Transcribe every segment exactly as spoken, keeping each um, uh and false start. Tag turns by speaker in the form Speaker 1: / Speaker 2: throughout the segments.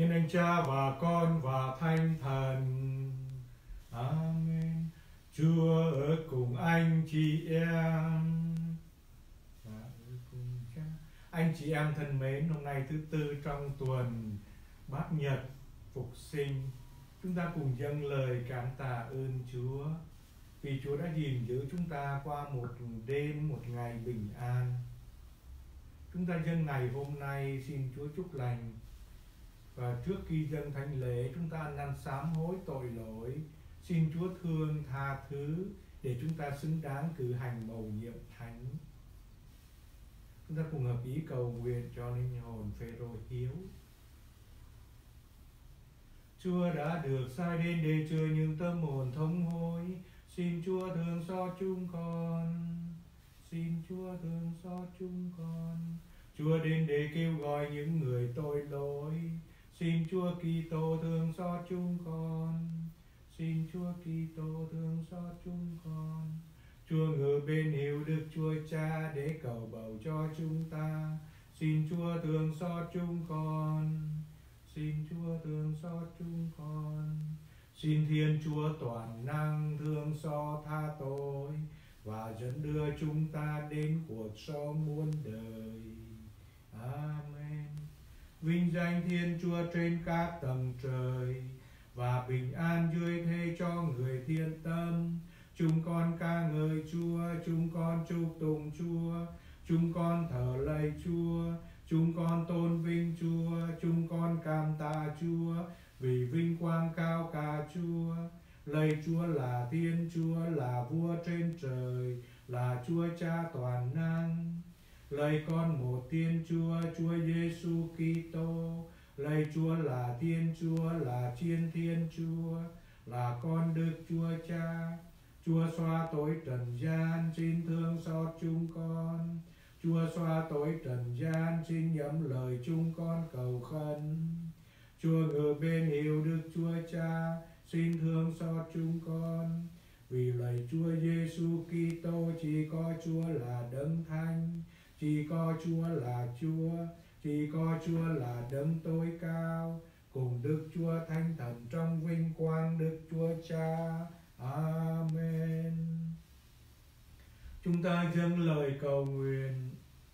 Speaker 1: nhân anh Cha và Con và Thánh Thần. Amen. Chúa ở cùng anh chị em và ở cùng Cha. Anh chị em thân mến, hôm nay thứ tư trong tuần Bát Nhật Phục Sinh, chúng ta cùng dâng lời cảm tạ ơn Chúa vì Chúa đã gìn giữ chúng ta qua một đêm, một ngày bình an. Chúng ta dâng ngày hôm nay xin Chúa chúc lành. Và trước khi dâng thánh lễ, chúng ta năn sám hối tội lỗi, xin Chúa thương tha thứ để chúng ta xứng đáng cử hành mầu nhiệm thánh. Chúng ta cùng hợp ý cầu nguyện cho linh hồn Phêrô hiếu. Chúa đã được sai đến để chữa những tâm hồn thống hối, xin Chúa thương xót chúng con. Xin Chúa thương xót chúng con. Chúa đến để kêu gọi những người tội lỗi, xin Chúa Kitô thương xót chúng con. Xin Chúa Kitô thương xót chúng con. Chúa ngự bên hữu Đức Chúa Cha để cầu bầu cho chúng ta, xin Chúa thương xót chúng con. Xin Chúa thương xót chúng con. Xin Thiên Chúa toàn năng thương xót tha tội và dẫn đưa chúng ta đến cuộc sống muôn đời. Amen. Vinh danh Thiên Chúa trên các tầng trời và bình an dưới thế cho người thiên tâm. Chúng con ca ngợi Chúa, chúng con chúc tụng Chúa, chúng con thờ lạy Chúa, chúng con tôn vinh Chúa, chúng con cảm tạ Chúa vì vinh quang cao cả Chúa. Lạy Chúa là Thiên Chúa, là Vua trên trời, là Chúa Cha toàn năng. Lạy Con một Thiên Chúa, Chúa Giêsu Kitô. Lạy Chúa là Thiên Chúa, là Thiên Thiên Chúa, là Con Đức Chúa Cha. Chúa xóa tội trần gian, xin thương xót chúng con. Chúa xóa tội trần gian, xin nhậm lời chúng con cầu khẩn. Chúa ngự bên hữu Đức Chúa Cha, xin thương xót chúng con. Vì lạy Chúa Giêsu Kitô, chỉ có Chúa là Đấng Thánh, chỉ có Chúa là Chúa, chỉ có Chúa là Đấng tối cao, cùng Đức Chúa Thánh Thần trong vinh quang Đức Chúa Cha. Amen. Chúng ta dâng lời cầu nguyện.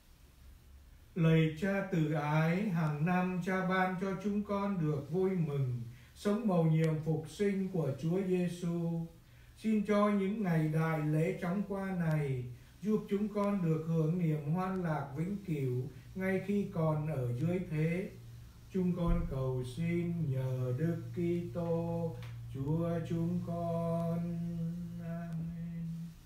Speaker 1: Lạy Cha từ ái, hàng năm Cha ban cho chúng con được vui mừng sống mầu nhiệm phục sinh của Chúa Giêsu. Xin cho những ngày đại lễ chóng qua này giúp chúng con được hưởng niềm hoan lạc vĩnh cửu ngay khi còn ở dưới thế. Chúng con cầu xin nhờ Đức Kitô Chúa chúng con. Amen.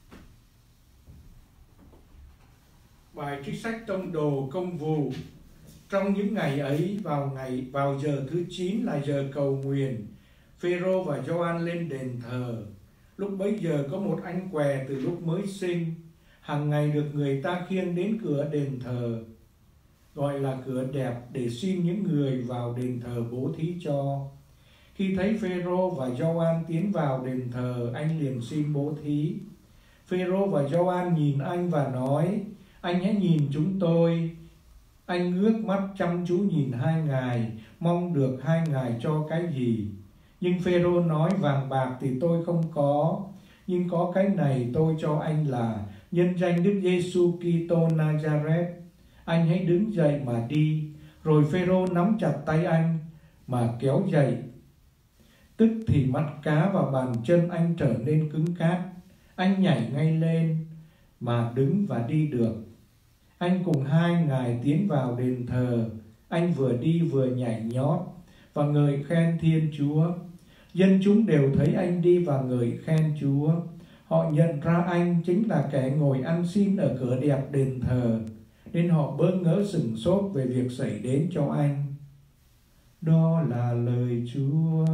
Speaker 1: Bài trích sách tông đồ Công vụ. Trong những ngày ấy, vào ngày vào giờ thứ chín là giờ cầu nguyện, Phêrô và Gioan lên đền thờ. Lúc bấy giờ có một anh què từ lúc mới sinh, hàng ngày được người ta khiêng đến cửa đền thờ, gọi là cửa đẹp, để xin những người vào đền thờ bố thí cho. Khi thấy Phêrô và Gioan tiến vào đền thờ, anh liền xin bố thí. Phêrô và Gioan nhìn anh và nói: Anh hãy nhìn chúng tôi. Anh ngước mắt chăm chú nhìn hai ngài, mong được hai ngài cho cái gì. Nhưng Phêrô nói: Vàng bạc thì tôi không có, nhưng có cái này tôi cho anh là nhân danh Đức Giêsu Kitô Nazareth. Anh hãy đứng dậy mà đi. Rồi Phêrô nắm chặt tay anh mà kéo dậy. Tức thì mắt cá và bàn chân anh trở nên cứng cáp. Anh nhảy ngay lên mà đứng và đi được. Anh cùng hai ngài tiến vào đền thờ. Anh vừa đi vừa nhảy nhót và ngợi khen Thiên Chúa. Dân chúng đều thấy anh đi và ngợi khen Chúa. Họ nhận ra anh chính là kẻ ngồi ăn xin ở cửa đẹp đền thờ, nên họ bỡ ngỡ sửng sốt về việc xảy đến cho anh. Đó là lời Chúa.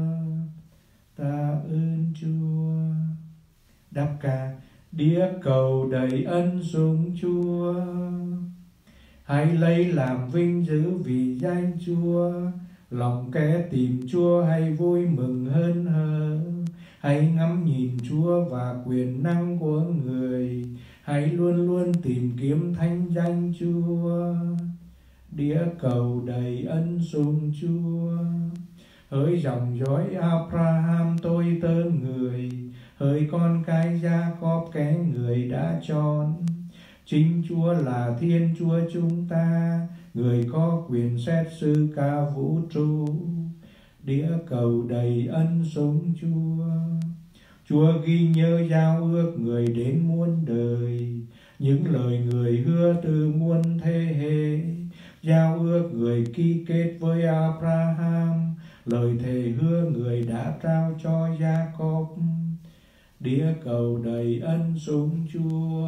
Speaker 1: Ta ơn Chúa. Đáp ca: Đĩa cầu đầy ân sủng Chúa. Hãy lấy làm vinh dự vì danh Chúa. Lòng kẻ tìm Chúa hãy vui mừng hơn hờ. Hãy ngắm nhìn Chúa và quyền năng của người. Hãy luôn luôn tìm kiếm thánh danh Chúa. Đĩa cầu đầy ân sủng Chúa. Hỡi dòng dõi Abraham tôi tớ người, hỡi con cái Gia-cóp kẻ người đã chọn. Chính Chúa là Thiên Chúa chúng ta, người có quyền xét xử cả vũ trụ. Đĩa cầu đầy ân sủng Chúa. Chúa ghi nhớ giao ước người đến muôn đời, những lời người hứa từ muôn thế hệ. Giao ước người ký kết với Abraham, lời thề hứa người đã trao cho Gia-cóp. Đĩa cầu đầy ân sủng Chúa.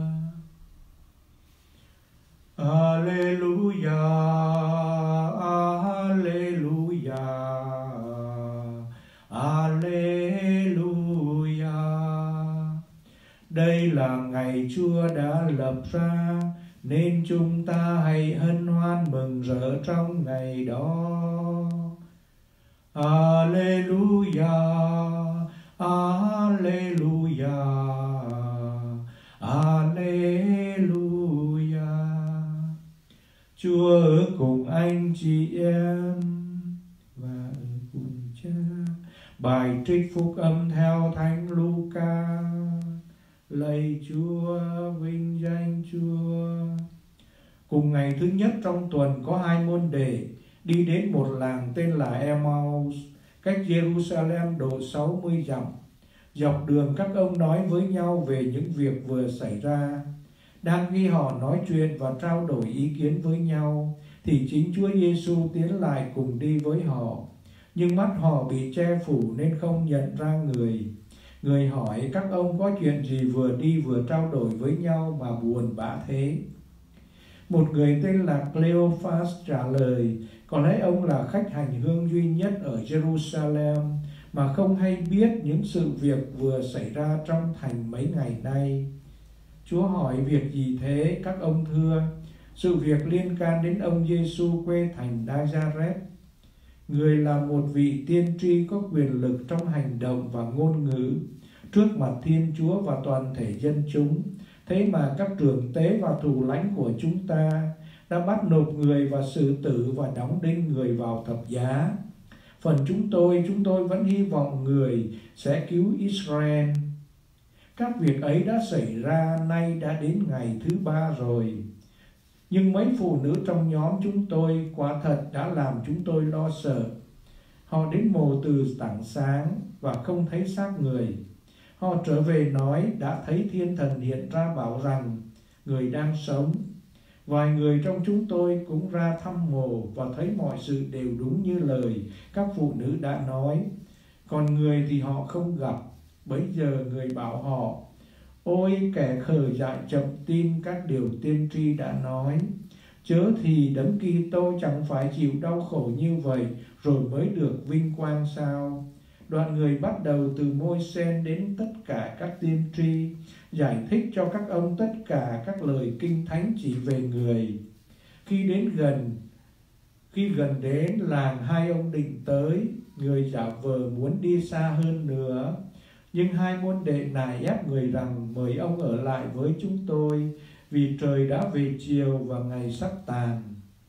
Speaker 1: Alleluia, Alleluia, Alleluia. Đây là ngày Chúa đã lập ra, nên chúng ta hãy hân hoan mừng rỡ trong ngày đó. Alleluia, Alleluia, Alleluia. Chúa ở cùng anh chị em và ở cùng Cha. Bài trích phúc âm theo Thánh Luca. Lạy Chúa, vinh danh Chúa. Cùng ngày thứ nhất trong tuần có hai môn đệ đi đến một làng tên là Emmaus, cách Jerusalem độ sáu mươi dặm. Dọc đường các ông nói với nhau về những việc vừa xảy ra. Đang khi họ nói chuyện và trao đổi ý kiến với nhau, thì chính Chúa Giêsu tiến lại cùng đi với họ. Nhưng mắt họ bị che phủ nên không nhận ra người. Người hỏi các ông có chuyện gì vừa đi vừa trao đổi với nhau mà buồn bã thế. Một người tên là Cleophas trả lời, có lẽ ông là khách hành hương duy nhất ở Jerusalem mà không hay biết những sự việc vừa xảy ra trong thành mấy ngày nay. Chúa hỏi việc gì thế các ông thưa? Sự việc liên can đến ông Giêsu quê thành Nazareth. Người là một vị tiên tri có quyền lực trong hành động và ngôn ngữ trước mặt Thiên Chúa và toàn thể dân chúng. Thế mà các trưởng tế và thủ lãnh của chúng ta đã bắt nộp người và xử tử và đóng đinh người vào thập giá. Phần chúng tôi, chúng tôi vẫn hy vọng người sẽ cứu Israel. Các việc ấy đã xảy ra nay đã đến ngày thứ ba rồi. Nhưng mấy phụ nữ trong nhóm chúng tôi quả thật đã làm chúng tôi lo sợ. Họ đến mồ từ tảng sáng và không thấy xác người. Họ trở về nói đã thấy thiên thần hiện ra bảo rằng người đang sống. Vài người trong chúng tôi cũng ra thăm mồ và thấy mọi sự đều đúng như lời các phụ nữ đã nói. Còn người thì họ không gặp. Bấy giờ người bảo họ: ôi kẻ khờ dại chậm tin các điều tiên tri đã nói. Chớ thì Đấng Kitô chẳng phải chịu đau khổ như vậy rồi mới được vinh quang sao? Đoạn người bắt đầu từ Môi-se đến tất cả các tiên tri, giải thích cho các ông tất cả các lời kinh thánh chỉ về người. Khi đến gần, khi gần đến làng hai ông định tới, người giả vờ muốn đi xa hơn nữa. Nhưng hai môn đệ nài ép người rằng mời ông ở lại với chúng tôi, vì trời đã về chiều và ngày sắp tàn.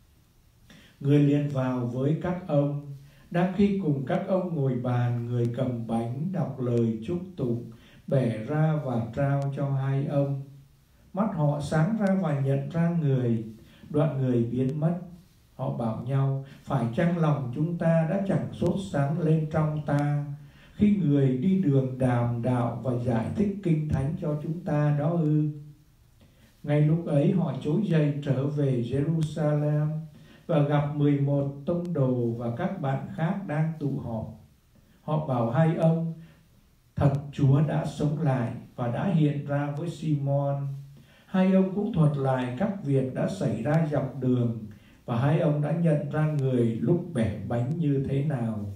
Speaker 1: Người liền vào với các ông. Đang khi cùng các ông ngồi bàn, người cầm bánh đọc lời chúc tụng, bẻ ra và trao cho hai ông. Mắt họ sáng ra và nhận ra người. Đoạn người biến mất. Họ bảo nhau, phải chăng lòng chúng ta đã chẳng sốt sáng lên trong ta khi người đi đường đàm đạo và giải thích kinh thánh cho chúng ta đó ư? Ngay lúc ấy họ trỗi dậy trở về Jerusalem và gặp mười một tông đồ và các bạn khác đang tụ họp. Họ bảo hai ông, thật Chúa đã sống lại và đã hiện ra với Simon. Hai ông cũng thuật lại các việc đã xảy ra dọc đường và hai ông đã nhận ra người lúc bẻ bánh như thế nào.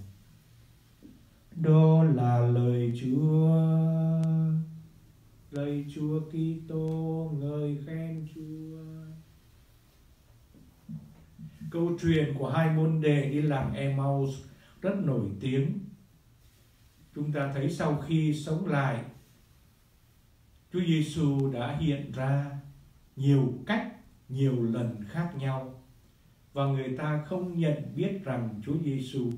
Speaker 1: Đó là lời Chúa. Lạy Chúa Kitô, ngợi khen Chúa. Câu chuyện của hai môn đệ đi làng Emmaus rất nổi tiếng. Chúng ta thấy sau khi sống lại, Chúa Giêsu đã hiện ra nhiều cách, nhiều lần khác nhau.
Speaker 2: và người ta không nhận biết rằng Chúa Giêsu.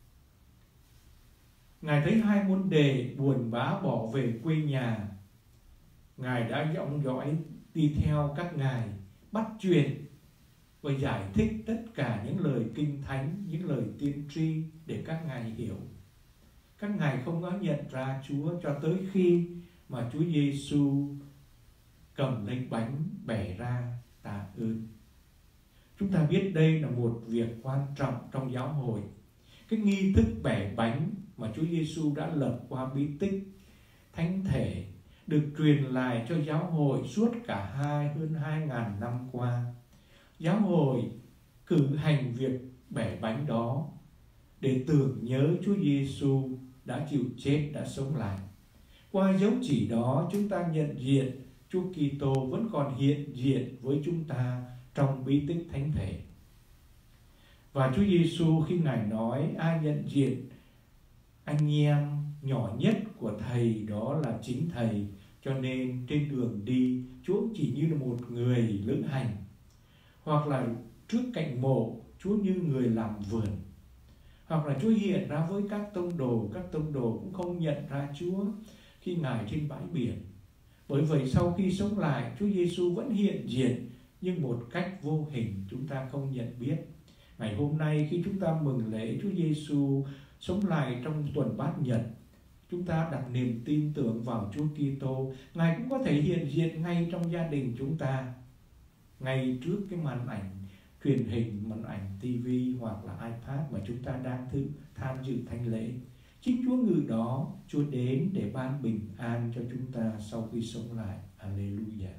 Speaker 2: Ngài thấy hai môn đệ buồn bã bỏ về quê nhà. Ngài đã dõng dõi đi theo các ngài, bắt chuyện và giải thích tất cả những lời kinh thánh, những lời tiên tri để các ngài hiểu. Các ngài không có nhận ra Chúa cho tới khi mà Chúa Giêsu cầm lấy bánh bẻ ra tạ ơn. Chúng ta biết đây là một việc quan trọng trong giáo hội. Cái nghi thức bẻ bánh mà Chúa Giêsu đã lập qua bí tích thánh thể được truyền lại cho giáo hội suốt cả hai hơn hai ngàn năm qua. Giáo hội cử hành việc bẻ bánh đó để tưởng nhớ Chúa Giêsu đã chịu chết, đã sống lại. Qua dấu chỉ đó, chúng ta nhận diện Chúa Kitô vẫn còn hiện diện với chúng ta trong bí tích thánh thể. Và Chúa Giêsu khi Ngài nói ai nhận diện anh em nhỏ nhất của Thầy đó là chính Thầy, cho nên trên đường đi Chúa chỉ như là một người lữ hành, hoặc là trước cạnh mộ Chúa như người làm vườn, hoặc là Chúa hiện ra với các tông đồ, các tông đồ cũng không nhận ra Chúa khi Ngài trên bãi biển. Bởi vậy sau khi sống lại, Chúa Giêsu vẫn hiện diện nhưng một cách vô hình, chúng ta không nhận biết. Ngày hôm nay khi chúng ta mừng lễ Chúa Giêsu sống lại trong tuần Bát Nhật, chúng ta đặt niềm tin tưởng vào Chúa Kitô. Ngài cũng có thể hiện diện ngay trong gia đình chúng ta, ngay trước cái màn ảnh truyền hình, màn ảnh ti vi hoặc là iPad mà chúng ta đang thử tham dự thánh lễ. Chính Chúa ngự đó, Chúa đến để ban bình an cho chúng ta sau khi sống lại. Alleluia.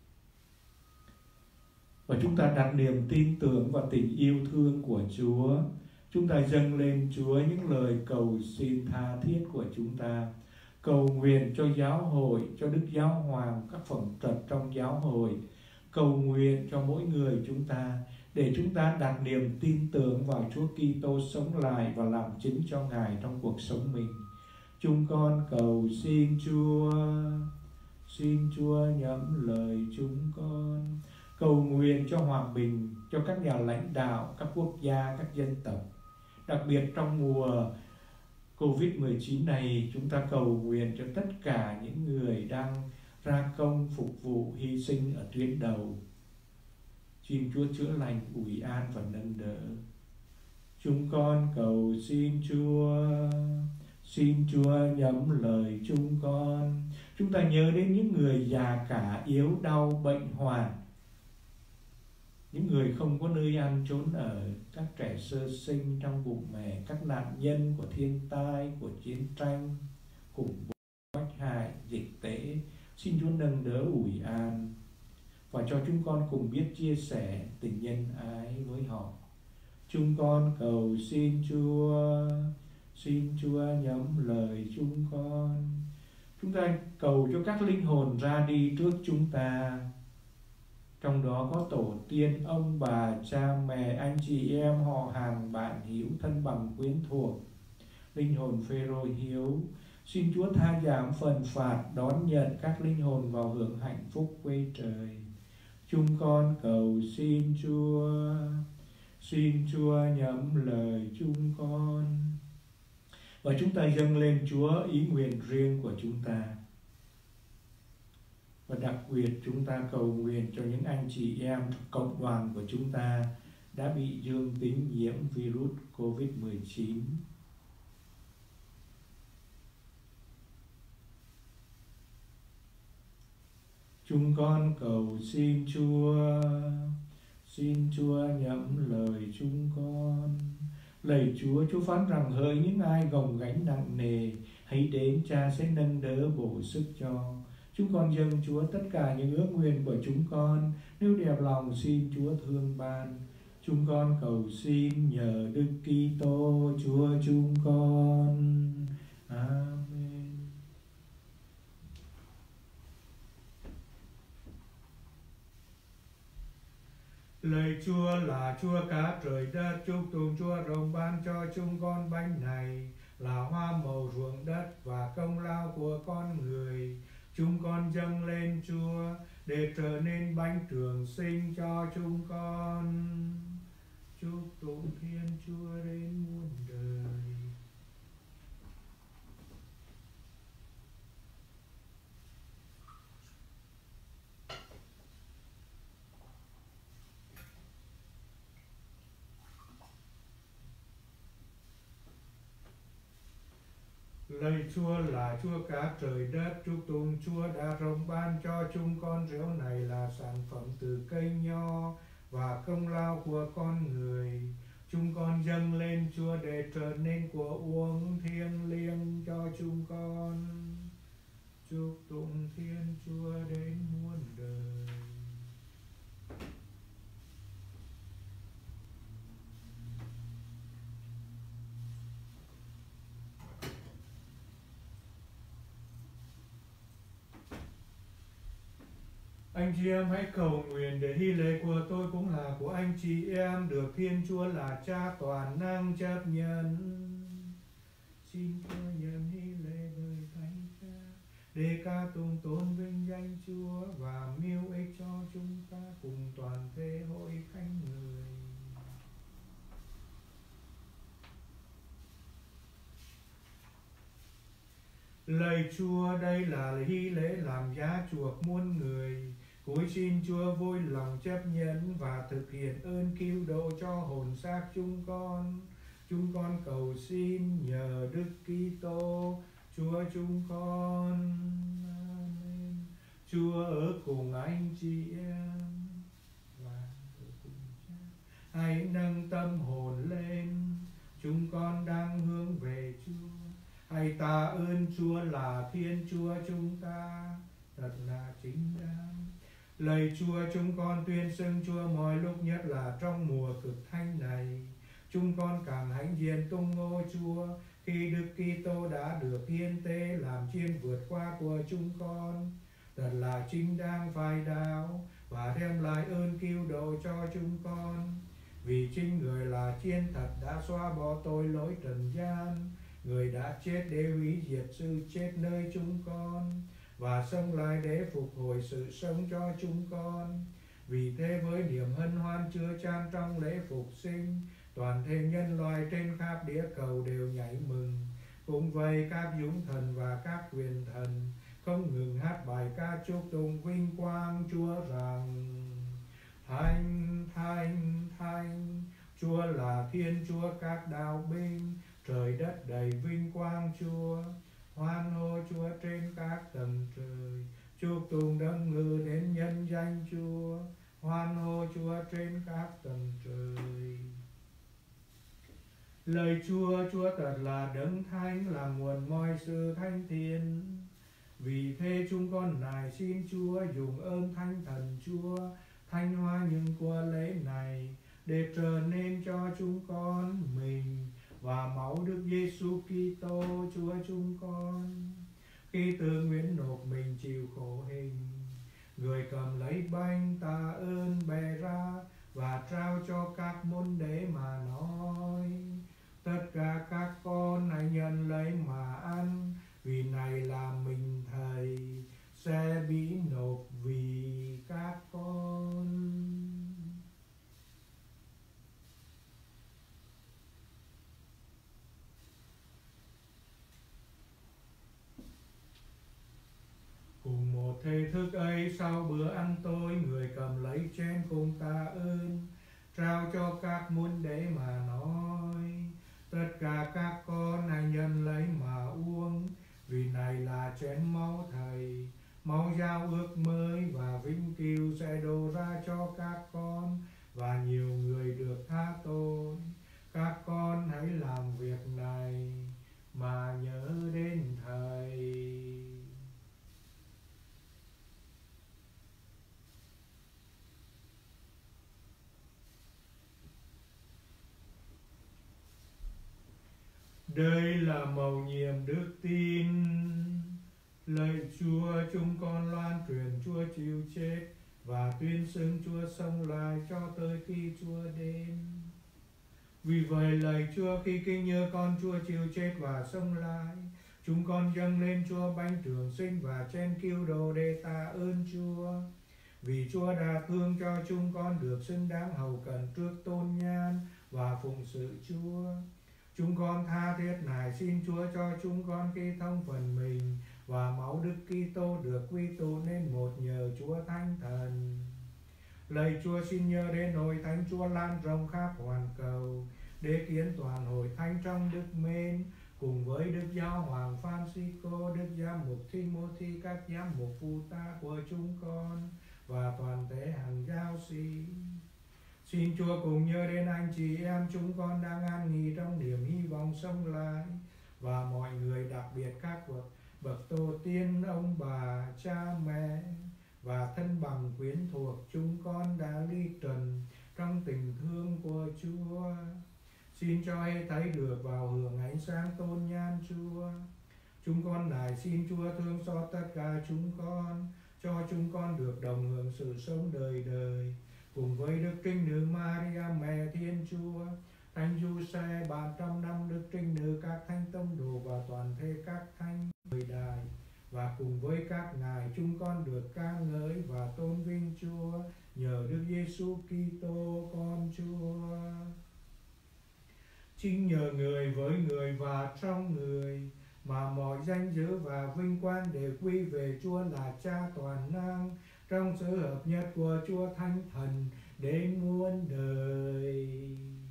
Speaker 2: Và chúng ta đặt niềm tin tưởng và tình yêu thương của Chúa. Chúng ta dâng lên Chúa những lời cầu xin tha thiết của chúng ta. Cầu nguyện cho giáo hội, cho Đức Giáo Hoàng, các phẩm trật trong giáo hội. Cầu nguyện cho mỗi người chúng ta, để chúng ta đặt niềm tin tưởng vào Chúa Kitô sống lại và làm chứng cho Ngài trong cuộc sống mình. Chúng con cầu xin Chúa, xin Chúa nhắm lời chúng con. Cầu nguyện cho hòa bình, cho các nhà lãnh đạo, các quốc gia, các dân tộc. Đặc biệt trong mùa covid mười chín này, chúng ta cầu nguyện cho tất cả những người đang ra công phục vụ, hy sinh ở tuyến đầu. Xin Chúa chữa lành, ủi an và nâng đỡ. Chúng con cầu xin Chúa, xin Chúa nhắm lời chúng con. Chúng ta nhớ đến những người già cả, yếu đau, bệnh hoạn, những người không có nơi ăn trốn ở, các trẻ sơ sinh trong bụng mẹ, các nạn nhân của thiên tai, của chiến tranh, khủng bố, bách hại, dịch tễ. Xin Chúa nâng đỡ, ủi an và cho chúng con cùng biết chia sẻ tình nhân ái với họ. Chúng con cầu xin Chúa, xin Chúa nhắm lời chúng con. Chúng ta cầu cho các linh hồn ra đi trước chúng ta, trong đó có tổ tiên, ông bà, cha mẹ, anh chị em, họ hàng, bạn hữu, thân bằng quyến thuộc. Linh hồn Phêrô hiếu, xin Chúa tha giảm phần phạt, đón nhận các linh hồn vào hưởng hạnh phúc quê trời. Chúng con cầu xin Chúa, xin Chúa nhắm lời chúng con. Và chúng ta dâng lên Chúa ý nguyện riêng của chúng ta. Và đặc biệt chúng ta cầu nguyện cho những anh chị em cộng đoàn của chúng ta đã bị dương tính nhiễm virus covid mười chín. Chúng con cầu xin Chúa, xin Chúa nhắm lời chúng con. Lạy Chúa, Chúa phán rằng hỡi những ai gồng gánh nặng nề, hãy đến, Cha sẽ nâng đỡ bổ sức cho. Chúng con dâng Chúa tất cả những ước nguyện của chúng con, nếu đẹp lòng xin Chúa thương ban. Chúng con cầu xin nhờ Đức Kitô Chúa chúng con. Amen.
Speaker 1: Lạy Chúa là Chúa cả trời đất, chúc tụng Chúa rộng ban cho chúng con bánh này, là hoa màu ruộng đất và công lao của con người. Chúng con dâng lên Chúa để trở nên bánh trường sinh cho chúng con. chúc tụng Thiên Chúa đến muôn đời. Lạy Chúa là Chúa cả trời đất, chúc tụng Chúa đã rộng ban cho chúng con rượu này là sản phẩm từ cây nho và công lao của con người. Chúng con dâng lên Chúa để trở nên của uống thiêng liêng cho chúng con. Chúc tụng Thiên Chúa đến muôn đời. Anh chị em hãy cầu nguyện để hy lễ của tôi cũng là của anh chị em, được Thiên Chúa là Cha toàn năng chấp nhận. Xin Chúa nhận hy lễ đời Thánh Cha, để ca tụng tôn vinh danh Chúa và mưu ích cho chúng ta cùng toàn thể hội thánh người. Lạy Chúa, đây là hy lễ làm giá chuộc muôn người. Cúi xin Chúa vui lòng chấp nhận và thực hiện ơn cứu độ cho hồn xác chúng con. Chúng con cầu xin nhờ Đức Kitô Chúa chúng con. Amen. Chúa ở cùng anh chị em và ở cùng Cha. Hãy nâng tâm hồn lên, chúng con đang hướng về Chúa. Hãy tạ ơn Chúa là Thiên Chúa chúng ta, thật là chính đáng. Lạy Chúa, chúng con tuyên xưng Chúa mọi lúc, nhất là trong mùa cực thánh này. Chúng con càng hãnh diện tung hô Chúa khi Đức Kitô đã được hiến tế làm chiên vượt qua của chúng con. Thật là chính đáng phải đạo và đem lại ơn cứu độ cho chúng con. Vì chính người là chiên thật đã xóa bỏ tội lỗi trần gian. Người đã chết để hủy diệt sự chết nơi chúng con và sống lại để phục hồi sự sống cho chúng con. Vì thế với niềm hân hoan chứa chan trong lễ phục sinh, toàn thể nhân loại trên khắp địa cầu đều nhảy mừng. Cùng vậy các dũng thần và các quyền thần không ngừng hát bài ca chúc tụng vinh quang Chúa rằng: Thánh, Thánh, Thánh, Chúa là Thiên Chúa các đạo binh, trời đất đầy vinh quang Chúa. Hoan hô Chúa trên các tầng trời, chúc tụng đấng ngự đến nhân danh Chúa. Hoan hô Chúa trên các tầng trời. Lời Chúa, Chúa thật là đấng thánh, là nguồn mọi sự thánh thiện. Vì thế chúng con nài xin Chúa dùng ơn Thánh Thần Chúa thanh hóa những của lễ này, để trở nên cho chúng con mình và máu Đức Giêsu Kitô Chúa chúng con. Khi tự nguyện nộp mình chịu khổ hình, người cầm lấy bánh tạ ơn bày ra và trao cho các môn đệ mà nói: Tất cả các con hãy nhận lấy mà ăn, vì này là mình Thầy sẽ bị nộp vì các con. Cùng một thể thức ấy, sau bữa ăn tối, người cầm lấy chén cùng tạ ơn, trao cho các môn đệ mà nói: Tất cả các con hãy nhận lấy mà uống, vì này là chén máu Thầy, máu giao ước mới và vĩnh cửu sẽ đổ ra cho các con và nhiều người được tha tội. Các con hãy làm việc này mà nhớ đến Thầy. Đây là mầu nhiệm đức tin. Lạy Chúa, chúng con loan truyền Chúa chịu chết và tuyên xưng Chúa sống lại cho tới khi Chúa đến. Vì vậy lạy Chúa, khi kinh nhớ con Chúa chịu chết và sống lại, chúng con dâng lên Chúa bánh trường sinh và chén cứu độ để tạ ơn Chúa. Vì Chúa đã thương cho chúng con được xứng đáng hầu cận trước tôn nhan và phụng sự Chúa. Chúng con tha thiết nài xin Chúa cho chúng con khi thông phần mình và máu Đức Kitô được quy tụ nên một nhờ Chúa Thánh Thần. Lạy Chúa, xin nhớ đến hội thánh Chúa lan rộng khắp hoàn cầu, để kiến toàn hội thánh trong đức mến, cùng với Đức Giáo Hoàng Francisco, Đức Giám mục Timothy, các giám mục phụ tá của chúng con và toàn thể hàng giáo sĩ. Xin Chúa cùng nhớ đến anh chị em chúng con đang an nghỉ trong niềm hy vọng sống lại, và mọi người, đặc biệt các bậc bậc tổ tiên, ông bà, cha mẹ và thân bằng quyến thuộc chúng con đã ly trần trong tình thương của Chúa. Xin cho hết thảy được vào hưởng ánh sáng tôn nhan Chúa. Chúng con nài xin Chúa thương xót tất cả chúng con, cho chúng con được đồng hưởng sự sống đời đời, cùng với Đức Trinh Nữ Maria Mẹ Thiên Chúa, Thánh Giuse, ba trăm năm Đức Trinh Nữ, các thánh tông đồ và toàn thể các thánh thời đại, và cùng với các ngài chúng con được ca ngợi và tôn vinh Chúa nhờ Đức Giêsu Kitô con Chúa. Chính nhờ người, với người và trong người mà mọi danh dự và vinh quang đều quy về Chúa là Cha toàn năng, trong sự hợp nhất của Chúa Thánh Thần đến muôn đời.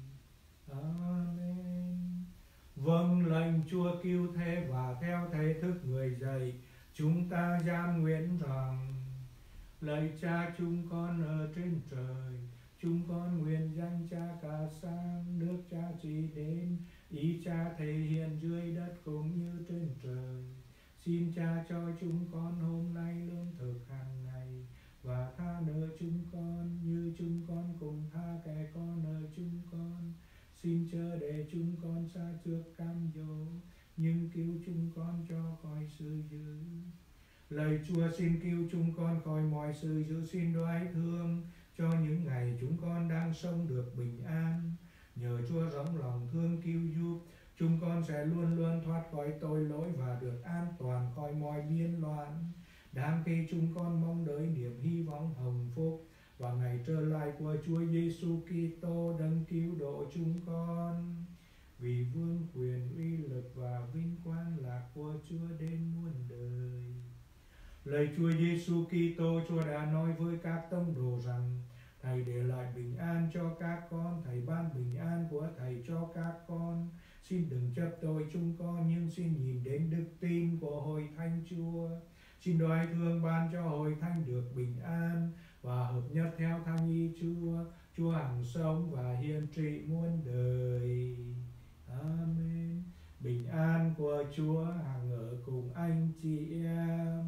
Speaker 1: Amen. Vâng lệnh Chúa cứu thế và theo thể thức người dạy, chúng ta giam nguyện rằng: lạy Cha chúng con ở trên trời, chúng con nguyện danh Cha cả sáng, nước Cha trị đến, ý Cha thể hiện dưới đất cũng như trên trời. Xin Cha cho chúng con hôm nay lương thực hàng ngày, và tha nợ chúng con như chúng con cùng tha kẻ có nợ chúng con. Xin chớ để chúng con sa trước cám dỗ, nhưng cứu chúng con cho khỏi sự dữ. Lạy Chúa, xin cứu chúng con khỏi mọi sự dữ, xin đoái thương cho những ngày chúng con đang sống được bình an. Nhờ Chúa rộng lòng thương cứu giúp, chúng con sẽ luôn luôn thoát khỏi tội lỗi và được an toàn khỏi mọi biên loạn. Đang khi chúng con mong đợi niềm hy vọng hồng phúc và ngày trở lại của Chúa Giêsu Kitô đấng cứu độ chúng con. Vì vương quyền, uy lực và vinh quang là của Chúa đến muôn đời. Lạy Chúa Giêsu Kitô, Chúa đã nói với các tông đồ rằng: Thầy để lại bình an cho các con, Thầy ban bình an của Thầy cho các con. Xin đừng chấp tội chúng con, nhưng xin nhìn đến đức tin của hội thánh Chúa. Xin đoái thương ban cho hội thánh được bình an và hợp nhất theo thánh ý Chúa. Chúa hằng sống và hiền trị muôn đời. Amen. Bình an của Chúa hằng ở cùng anh chị em.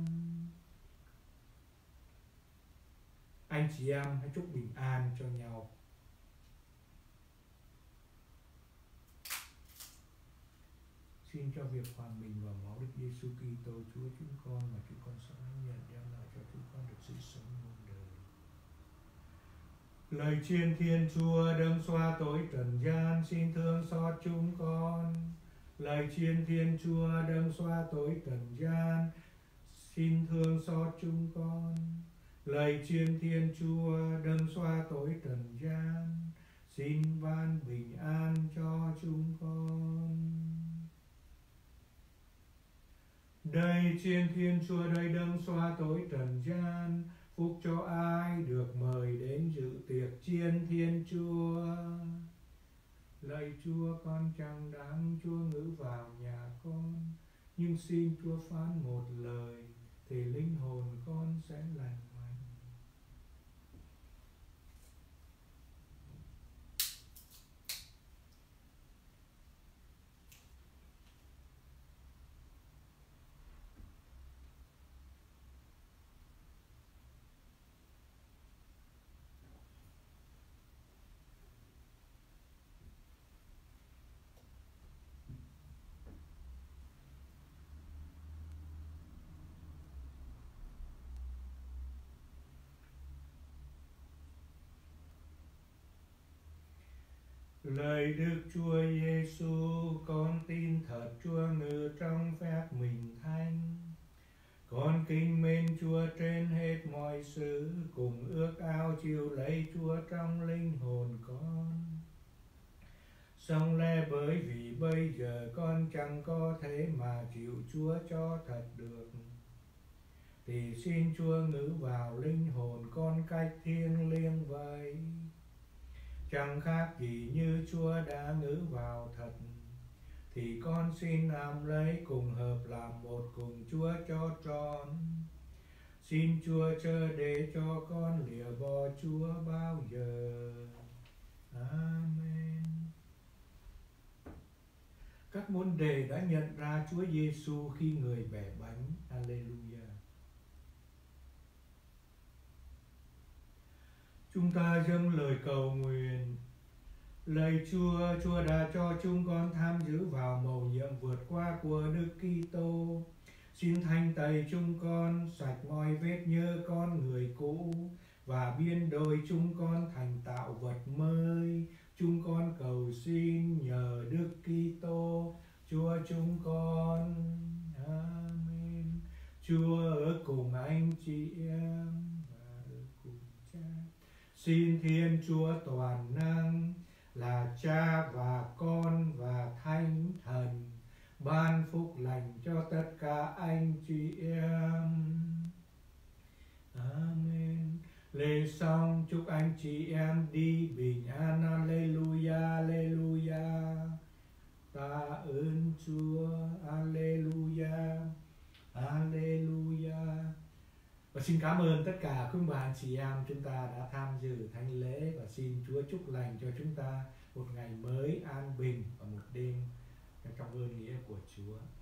Speaker 1: Anh chị em hãy chúc bình an cho nhau. Xin cho việc hòa mình vào máu Đức Giêsu Kitô Chúa chúng con mà chúng con sẽ nhận đem lại cho chúng con được sự sống muôn đời. Lời chiên Thiên Chúa đấng xóa tội trần gian, xin thương xót chúng con. Lời chiên Thiên Chúa đấng xóa tội trần gian, xin thương xót chúng con. Lời chiên Thiên Chúa đấng xóa tội trần gian, xin ban bình an cho chúng con. Đây chiên Thiên Chúa, đây đấng xóa tội trần gian, phúc cho ai được mời đến dự tiệc chiên Thiên Chúa. Lạy Chúa, con chẳng đáng Chúa ngự vào nhà con, nhưng xin Chúa phán một lời thì linh hồn con sẽ lành. Lời Đức Chúa Giêsu, con tin thật Chúa ngự trong phép mình thánh. Con kính mến Chúa trên hết mọi sự, cùng ước ao chiều lấy Chúa trong linh hồn con. Song lẽ bởi vì bây giờ con chẳng có thể mà chịu Chúa cho thật được, thì xin Chúa ngự vào linh hồn con cách thiêng liêng vậy. Chẳng khác gì như Chúa đã ngự vào thật, thì con xin làm lấy cùng hợp làm một cùng Chúa cho trọn. Xin Chúa chớ để cho con lìa bỏ Chúa bao giờ. Amen. Các môn đề đã nhận ra Chúa Giêsu khi người bẻ bánh. Alleluia. Chúng ta dâng lời cầu nguyện. Lạy Chúa, Chúa đã cho chúng con tham dự vào mầu nhiệm vượt qua của Đức Kitô. Xin thanh tẩy chúng con, sạch mọi vết nhơ con người cũ, và biến đổi chúng con thành tạo vật mới. Chúng con cầu xin nhờ Đức Kitô, Chúa chúng con. Amen. Chúa ở cùng anh chị em và ở cùng Cha. Xin Thiên Chúa toàn năng là Cha và Con và Thánh Thần ban phúc lành cho tất cả anh chị em. Amen. Lễ xong chúc anh chị em đi bình an. Alleluia, alleluia. Ta ơn Chúa. Alleluia, alleluia. Và xin cảm ơn tất cả quý bà anh chị em chúng ta đã tham dự thánh lễ, và xin Chúa chúc lành cho chúng ta một ngày mới an bình và một đêm trong ơn nghĩa của Chúa.